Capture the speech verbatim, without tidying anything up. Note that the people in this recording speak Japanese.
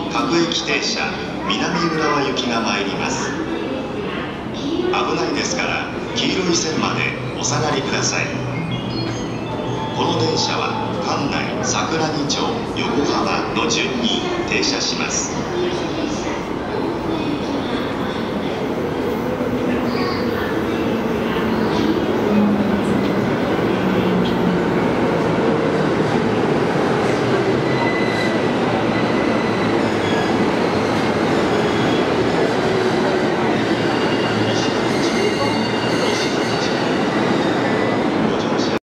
各駅停車南浦和行きが参ります。危ないですから黄色い線までお下がりください。この電車は関内桜木町横浜の順に停車します。